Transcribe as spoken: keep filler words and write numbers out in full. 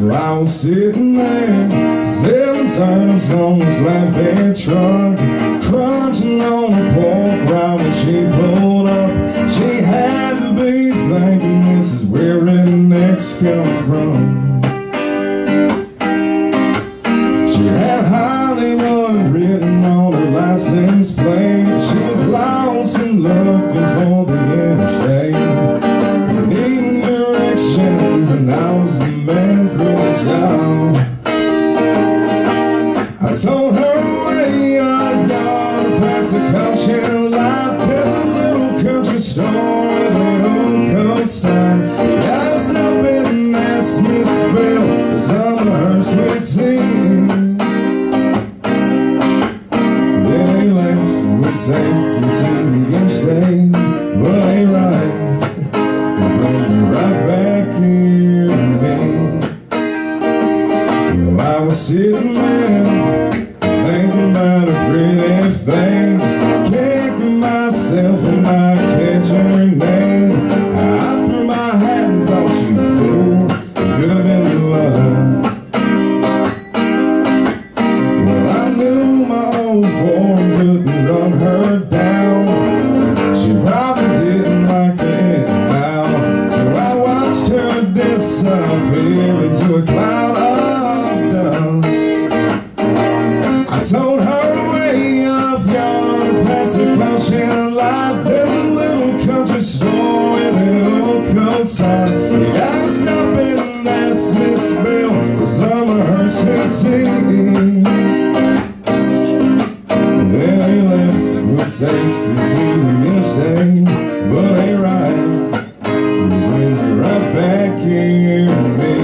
I was sitting there seven times on the flatbed truck, crunching on the pork right when she pulled up. She had to be thinking, this is where rednecks come from. She had Hollywood written on her license plate. She was lost and looking for the interstate, needing directions, and I was the man for the job. I told her way up yonder past the caution light, there's a little country store with an old Coke sign. You gotta stop and ask me to spell some of her sweet tea. They left would take you to the interstate, but they right, and bring you right back here to me. Well, I was sitting there thinking about her pretty face, kicking myself in my catcher name. I threw my hat and thought she was a fool, could have been in love. Well, I knew my old form couldn't run her down. She probably didn't like it now, so I watched her disappear into a cloud of dust. I told her way up yonder past the caution light, there's a little country store with an old Coke sign. You gotta stop and ask Miss Bill for some of her sweet tea. Then they left would take you to the interstate, but they right, you bring me right back here to me.